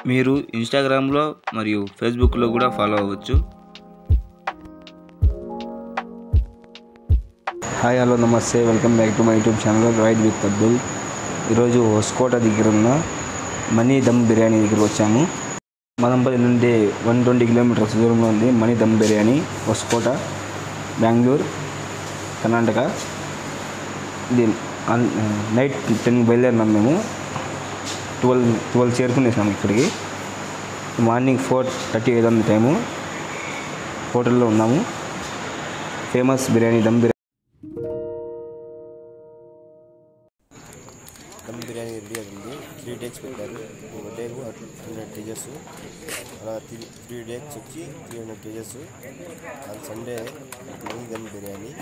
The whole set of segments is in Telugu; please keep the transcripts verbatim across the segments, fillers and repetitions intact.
మీరు ఇన్స్టాగ్రామ్లో మరియు ఫేస్బుక్లో కూడా ఫాలో అవ్వచ్చు. హాయ్ హలో నమస్తే, welcome back to my YouTube channel ride with Abdul. ఈరోజు హోస్కోట దగ్గర ఉన్న మనీ దమ్ బిర్యానీ దగ్గరికి వచ్చాము. మదనపల్లి నుండి వన్ ట్వంటీ కిలోమీటర్స్ దూరంలో ఉంది మనీ దమ్ బిర్యానీ, హోస్కోట, బెంగళూరు, కర్ణాటక. ఇది నైట్ టెన్కి బయలుదేరినాం. మేము ట్వెల్వ్ ట్వెల్వ్ చేరుకునేసాము ఇక్కడికి. మార్నింగ్ ఫోర్ థర్టీ ఐదు టైము. హోటల్లో ఉన్నాము. ఫేమస్ బిర్యానీ దమ్ బిర్యానీ దమ్ బిర్యానీ రెడీ అవుతుంది. త్రీ డేస్ పెట్టారు. ఒక డేకు హండ్రెడ్ కేజెస్, అలా త్రీ త్రీ డేస్ వచ్చి త్రీ హండ్రెడ్ కేజెస్. అది సండే దమ్ బిర్యానీ.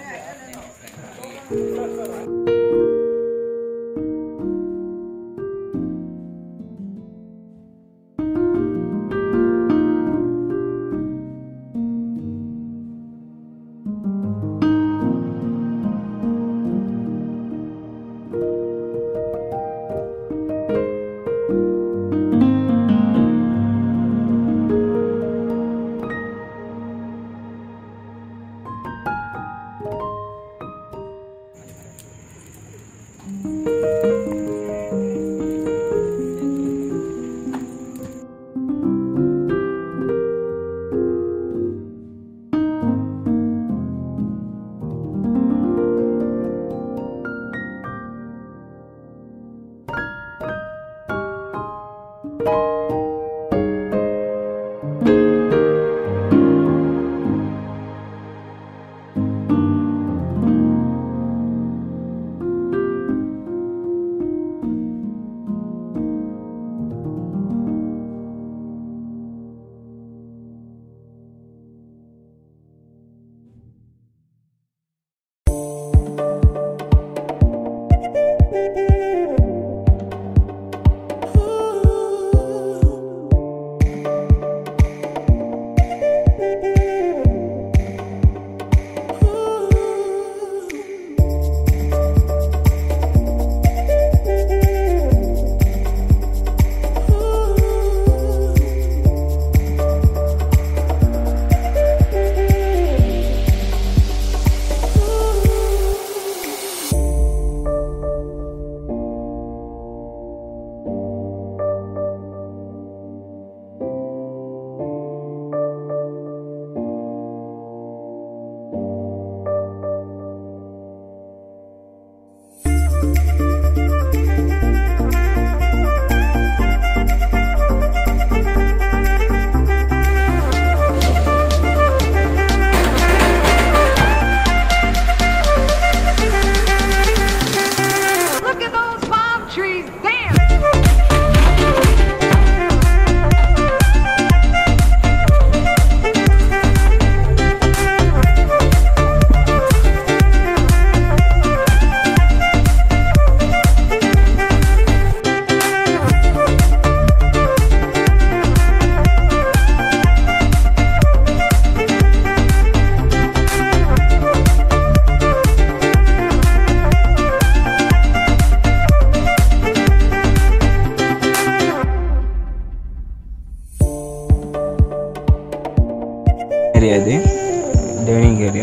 ఏరియా ఇది డైనింగ్ ఏరియా.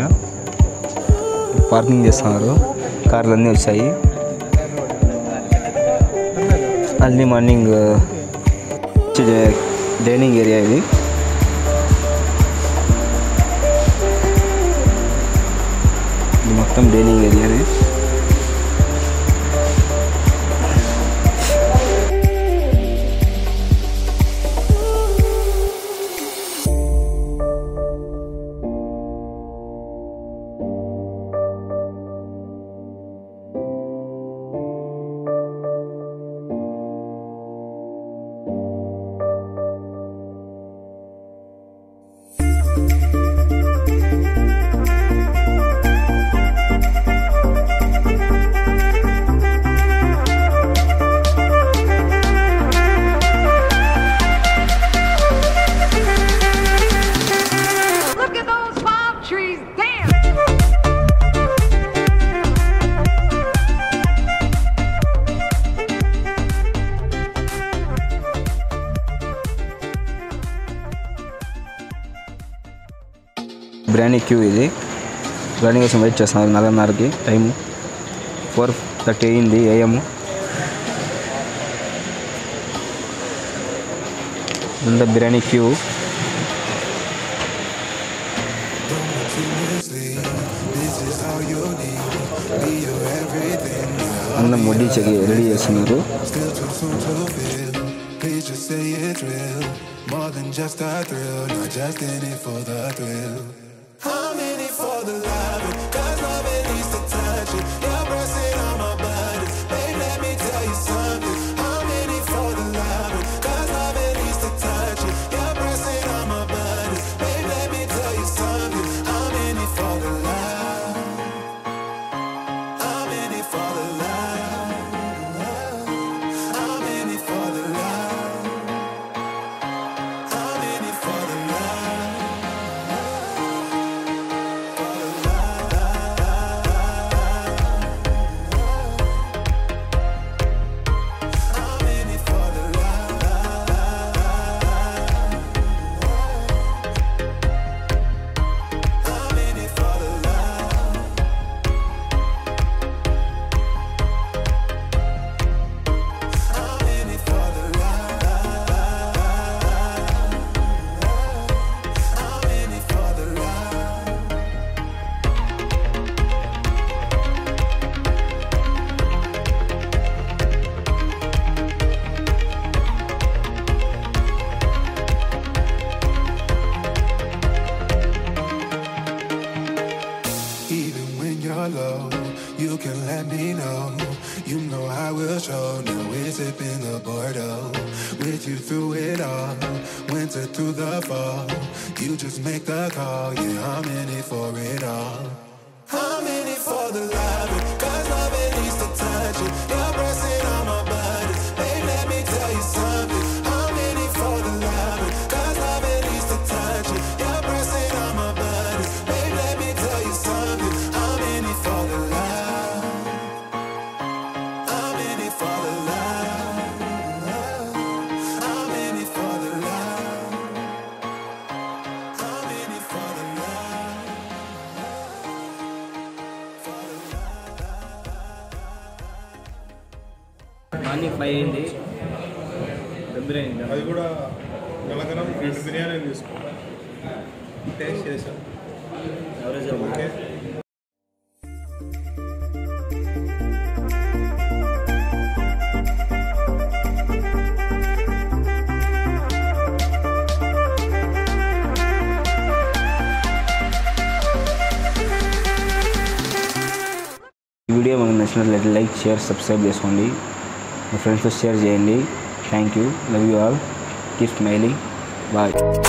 పార్కింగ్ చేస్తున్నారు, కార్లు అన్నీ వచ్చాయి. అర్లీ మార్నింగ్ డైనింగ్ ఏరియా ఇది. ఇది మొత్తం డైనింగ్ ఏరియా ఇది. బిర్యానీ క్యూ ఇది. బిర్యానీ కోసం వెయిట్ చేస్తున్నారు నాలుగున్నరకి టైము. ఫోర్ థర్టీ అయింది ఏఎం. ఇంత బిర్యానీ క్యూ. అన్నం వడ్డించకి రెడీ చేస్తున్నారు. You can let me know, you know I will show. Now we're sipping the Bordeaux, with you through it all, winter through the fall. You just make the call, yeah, I'm in it for it all. I'm in it for the love, cause love it needs to touch it. You're pressing on my buttons, babe, let me tell you something. I'm in it for the love, cause love it needs to touch it. You're pressing on my buttons, babe, let me tell you something. I'm in it for the love. Morning five అయింది. బిర్యానీ అది కూడా నలగరం బిర్యానీ తీసుకో. టేస్ట్ చేసాం. ఓకే. ఈ వీడియో మనకు నచ్చినట్లయితే లైక్ షేర్ సబ్స్క్రైబ్ చేసుకోండి. మీ ఫ్రెండ్స్తో షేర్ చేయండి. Thank you. Love you all. Keep smiling. Bye.